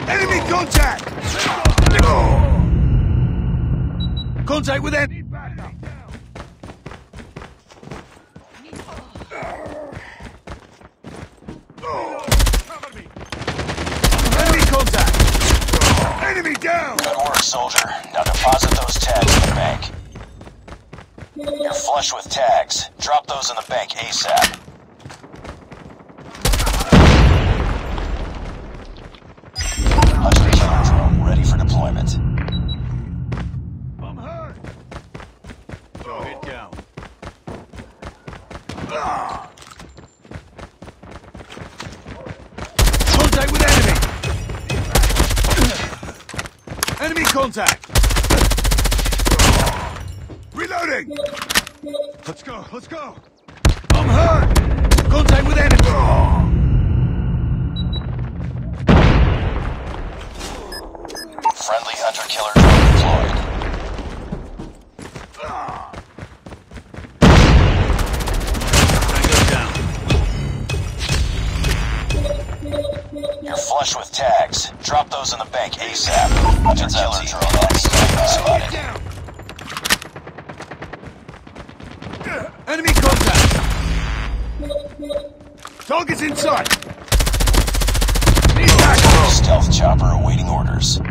Enemy contact! Contact with enemy! Enemy contact! Enemy down! Good work, soldier. Now deposit those tags in the bank. You're flush with tags. Drop those in the bank ASAP. Hunter killer drone ready for deployment. I'm hurt! Target down. Contact with enemy! Enemy contact! Reloading! Let's go, let's go! I'm hurt! Contact with enemy! Friendly hunter killer drone deployed. You're flush with tags. Drop those in the bank ASAP. Hunter killer drone spotted. Enemy contact! Target's in sight! Need backup! Stealth chopper awaiting orders.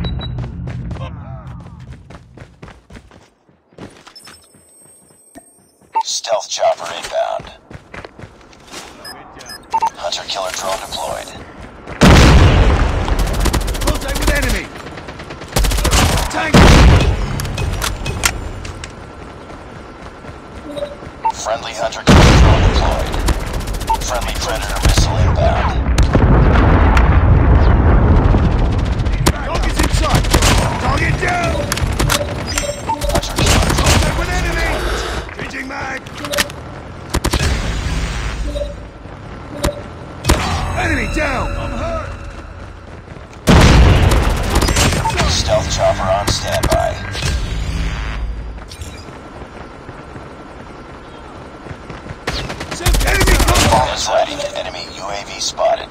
Stealth chopper inbound. Hunter killer drone deployed. Contact with enemy! Tank! Friendly hunter killer drone deployed. Friendly predator missile inbound. Target's in sight! Target down! Hunter killer drone Contact with enemy! Changing mag! Enemy down! I'm hurt! Stealth chopper on standby. Enemy contact! Bomb is ready. Enemy UAV spotted.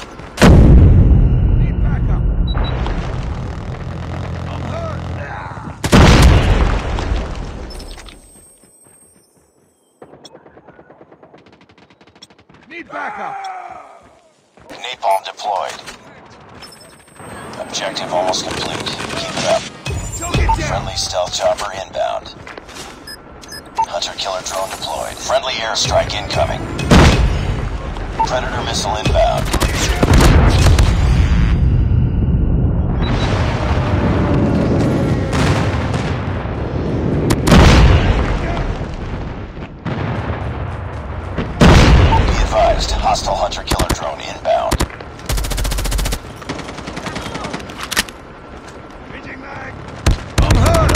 Need backup! I'm hurt! Need backup! Napalm deployed. Objective almost complete. Keep it up. Target down! Friendly stealth chopper inbound. Hunter killer drone deployed. Friendly airstrike incoming. Predator missile inbound. Be advised, hostile hunter killer drone inbound. Changing mag! I'm hurt!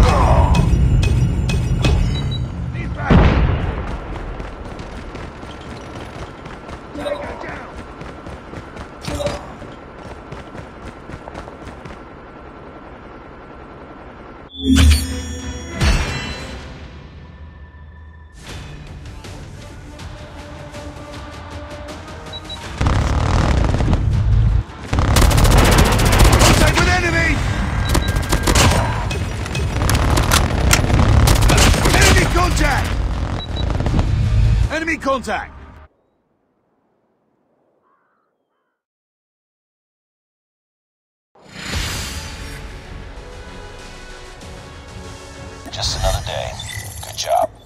Need backup! Tango down! Contact with enemy! Enemy contact! Enemy contact! Just another day. Good job.